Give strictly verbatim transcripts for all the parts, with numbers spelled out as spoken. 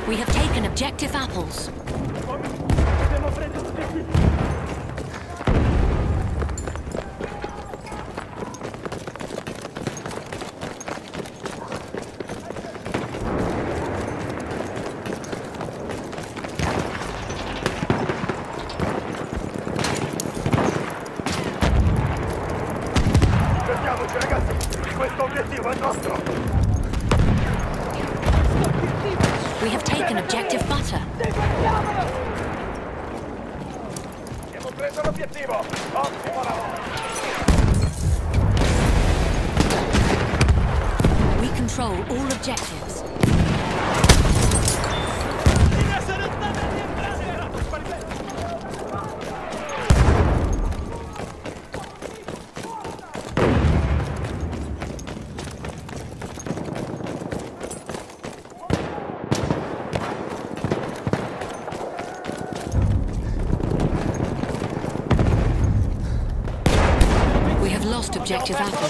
We have taken objective apples. Fermiamoci ragazzi, questo obiettivo è nostro. We have taken objective butter. Abbiamo preso l'obiettivo. Ottimo lavoro. We control all objectives. Lost objective apples.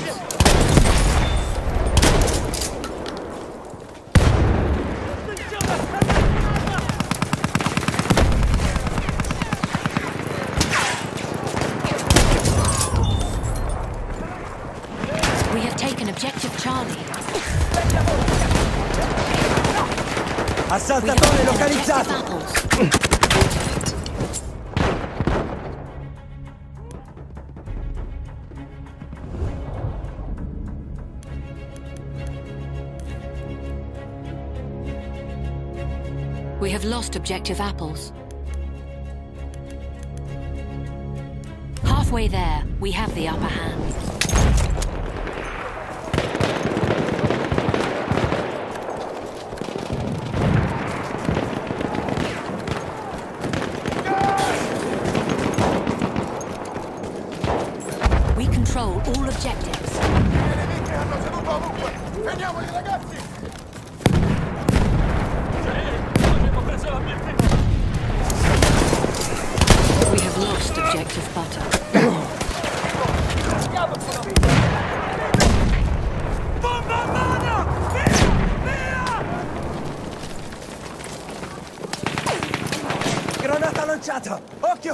We have taken objective Charlie. Assaltatore localizzato! We have lost objective apples. Halfway there, we have the upper hand. We control all objectives. We have lost objective butter. Granata lanciata! Occhio!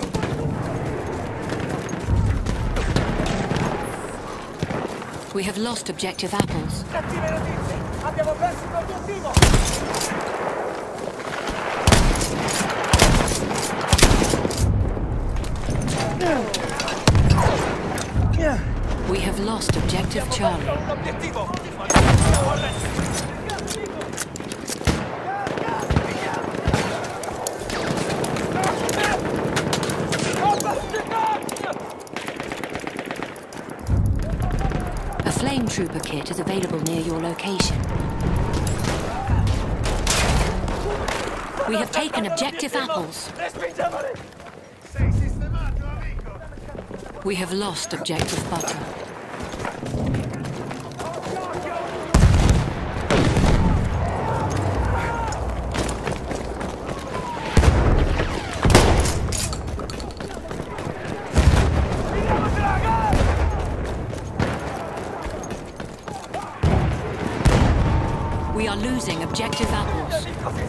We have lost objective apples. Cattive notizie! Abbiamo perso l'obiettivo! We have lost objective Charlie. A flame trooper kit is available near your location. We have taken objective apples. We have lost objective butter. We are losing objective apples.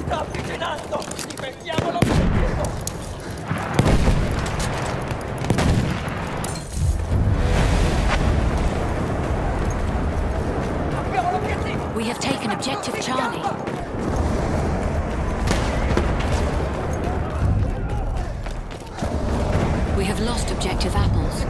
We have taken objective Charlie. We have lost objective apples.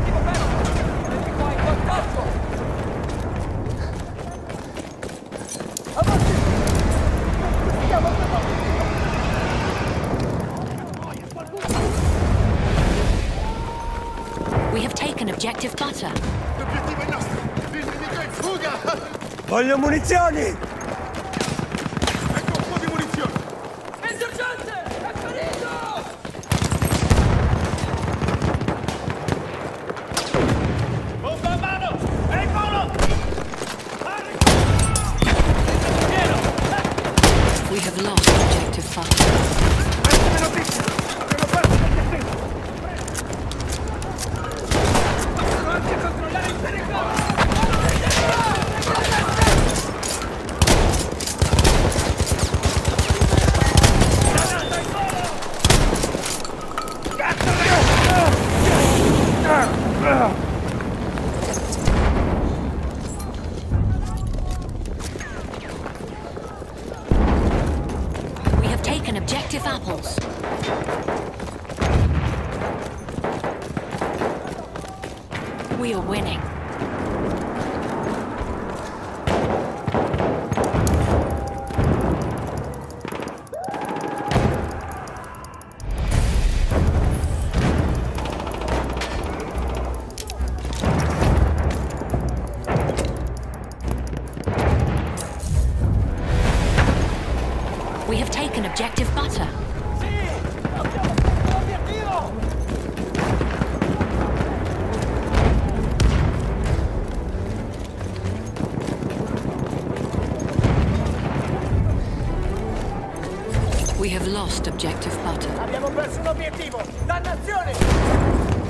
We have taken objective butter. L'obiettivo è nostro! Il nemico è in fuga! Voglio munizioni! Ecco un po' di munizioni! Insurgente! È ferito! Bomba a mano! Eccolo! Pieno! We have lost objective butter. Pessime notizie! Abbiamo perso l'obiettivo! Avanti a controllare il pericolo! objective apples. We are winning. We have taken objective butter. We have lost objective butter. Abbiamo perso un obiettivo! Dannazione!